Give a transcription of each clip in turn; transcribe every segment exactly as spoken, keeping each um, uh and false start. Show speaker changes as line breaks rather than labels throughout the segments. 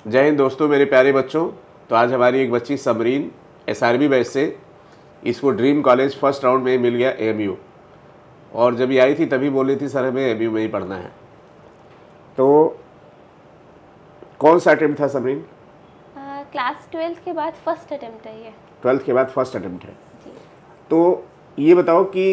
जय हिंद दोस्तों, मेरे प्यारे बच्चों। तो आज हमारी एक बच्ची समरीन एसआरबी बैच से, इसको ड्रीम कॉलेज फर्स्ट राउंड में मिल गया एएमयू, और जब ये आई थी तभी बोल रही थी सर हमें एएमयू में ही पढ़ना है। तो कौन सा अटेम्प्ट था समरीन?
क्लास ट्वेल्थ के बाद फर्स्ट अटेम्प्ट है ये।
ट्वेल्थ के बाद फर्स्ट अटेम्प्ट है जी। तो ये बताओ कि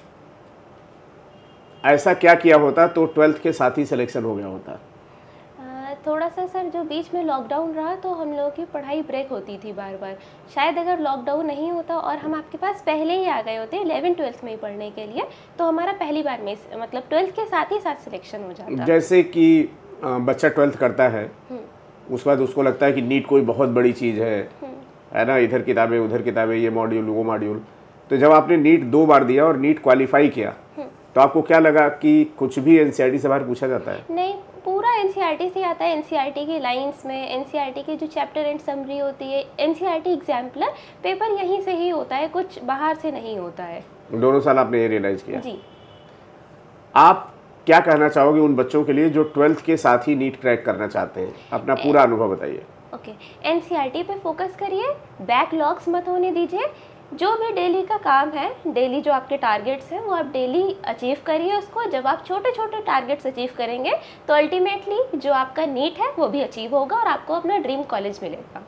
ऐसा क्या किया होता तो ट्वेल्थ के साथ ही सिलेक्शन हो गया होता?
थोड़ा सा सर जो बीच में लॉकडाउन रहा तो हम लोगों की पढ़ाई ब्रेक होती थी बार बार। शायद अगर लॉकडाउन नहीं होता और हम आपके पास पहले ही आ गए होते इलेवन ट्वेल्थ में ही पढ़ने के लिए, तो हमारा पहली बार में मतलब ट्वेल्थ के साथ ही साथ सिलेक्शन हो जाता।
जैसे कि बच्चा ट्वेल्थ करता है, उसके बाद उसको लगता है कि नीट कोई बहुत बड़ी चीज़ है है ना, इधर किताबें उधर किताबें, ये मॉड्यूल वो मॉड्यूल। तो जब आपने नीट दो बार दिया और नीट क्वालिफाई किया तो आपको क्या लगा कि कुछ भी एनसीईआरटी से बाहर पूछा जाता है?
नहीं, पूरा एनसीईआरटी से आता है। एनसीईआरटी की लाइंस में एनसीईआरटी की जो चैप्टर एंड समरी होती है, एनसीईआरटी एग्जाम्पलर पेपर यहीं से ही होता है, कुछ बाहर से नहीं होता है।
दोनों साल आपने ये रियलाइज किया
जी।
आप क्या कहना चाहोगे उन बच्चों के लिए जो ट्वेल्थ के साथ ही नीट क्रैक करना चाहते हैं? अपना पूरा अनुभव बताइए।
ओके, एनसीईआरटी पे फोकस करिए, बैकलॉग्स मत होने दीजिए। जो भी डेली का काम है, डेली जो आपके टारगेट्स हैं वो आप डेली अचीव करिए उसको। जब आप छोटे छोटे टारगेट्स अचीव करेंगे तो अल्टीमेटली जो आपका नीट है वो भी अचीव होगा और आपको अपना ड्रीम कॉलेज मिलेगा।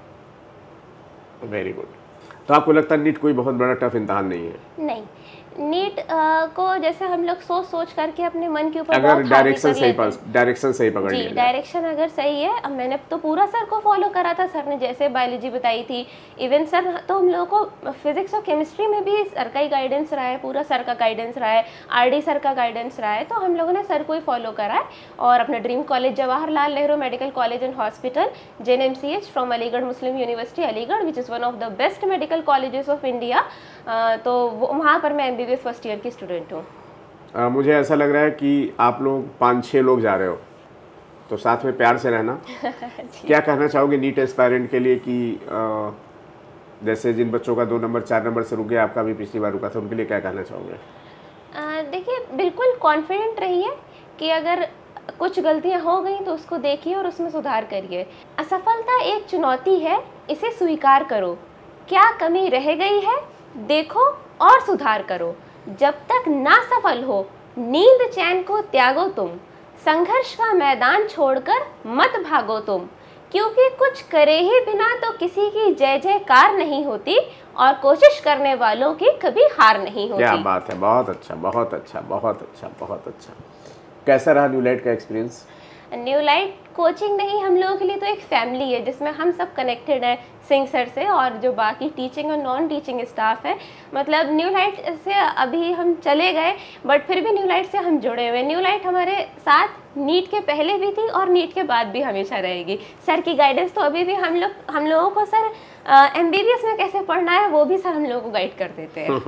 Very good. तो आपको लगता है नीट कोई बहुत बड़ा टफ इम्तहान नहीं है?
नहीं, नीट को जैसे हम लोग सोच सोच करके अपने मन के ऊपर
अगर डायरेक्शन सही पास डायरेक्शन सही पकड़
लिया, डायरेक्शन अगर सही है। अब मैंने तो पूरा सर को फॉलो करा था, सर ने जैसे बायोलॉजी बताई थी, इवन सर तो हम लोगों को फिजिक्स और केमिस्ट्री में भी सर का ही गाइडेंस रहा है, पूरा सर का गाइडेंस रहा है, आरडी सर का गाइडेंस रहा है। तो हम लोगों ने सर को ही फॉलो करा है और अपना dream college Jawaharlal Nehru medical college and hospital JNMCH from Aligarh Muslim university Aligarh, which is one of the best medical colleges of India. तो वहाँ पर मैं एमबीबीएस फर्स्ट ईयर की स्टूडेंट हूँ।
मुझे ऐसा लग रहा है कि आप लोग पाँच छः लोग जा रहे हो, तो साथ में प्यार से रहना। क्या कहना चाहोगे नीट एस्पायरेंट के लिए कि आ, जैसे जिन बच्चों का दो नंबर चार नंबर से रुक गया, आपका भी पिछली बार रुका था, उनके लिए क्या कहना चाहोगे?
देखिए, बिल्कुल कॉन्फिडेंट रहिए कि अगर कुछ गलतियां हो गई तो उसको देखिए और उसमें सुधार करिए। असफलता एक चुनौती है, इसे स्वीकार करो। क्या कमी रह गई है देखो और सुधार करो। जब तक ना सफल हो नींद चैन को त्यागो तुम, संघर्ष का मैदान छोड़कर मत भागो तुम, क्योंकि कुछ करे ही बिना तो किसी की जय जयकार नहीं होती और कोशिश करने वालों की कभी हार नहीं होती।
क्या बात है, बहुत अच्छा बहुत अच्छा बहुत अच्छा बहुत अच्छा। कैसा रहा न्यू लाइट का एक्सपीरियंस?
न्यू लाइट कोचिंग नहीं, हम लोगों के लिए तो एक फैमिली है जिसमें हम सब कनेक्टेड हैं सिंह सर से, और जो बाकी टीचिंग और नॉन टीचिंग स्टाफ है। मतलब न्यू लाइट से अभी हम चले गए बट फिर भी न्यू लाइट से हम जुड़े हुए। न्यू लाइट हमारे साथ नीट के पहले भी थी और नीट के बाद भी हमेशा रहेगी। सर की गाइडेंस तो अभी भी हम लोग हम लोगों को सर एमबीबीएस में कैसे पढ़ना है वो भी सर हम लोगों को गाइड कर देते हैं।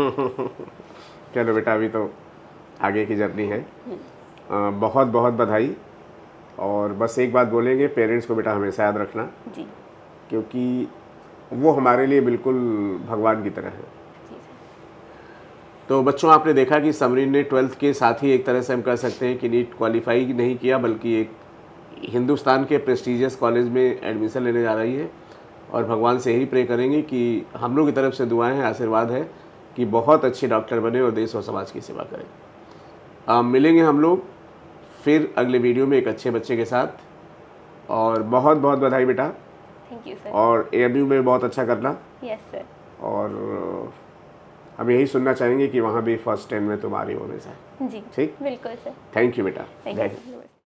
चलो बेटा, अभी तो आगे की जर्नी है। आ, बहुत बहुत बधाई। और बस एक बात बोलेंगे, पेरेंट्स को बेटा हमेशा याद रखना
जी,
क्योंकि वो हमारे लिए बिल्कुल भगवान की तरह है। तो बच्चों, आपने देखा कि समरीन ने ट्वेल्थ के साथ ही एक तरह से हम कह सकते हैं कि नीट क्वालिफाई नहीं किया, बल्कि एक हिंदुस्तान के प्रेस्टीजियस कॉलेज में एडमिशन लेने जा रही है। और भगवान से यही प्रे करेंगे कि हम लोग की तरफ से दुआएं हैं, आशीर्वाद है कि बहुत अच्छे डॉक्टर बने और देश और समाज की सेवा करें। आ, मिलेंगे हम लोग फिर अगले वीडियो में एक अच्छे बच्चे के साथ। और बहुत बहुत बधाई बेटा।
Thank you sir.
और एएमयू में बहुत अच्छा करना।
Yes sir.
और हम यही सुनना चाहेंगे कि वहाँ भी फर्स्ट टेन में तुम आ रही हो हमेशा।
जी
ठीक,
बिल्कुल सर।
थैंक यू बेटा।
Thank you.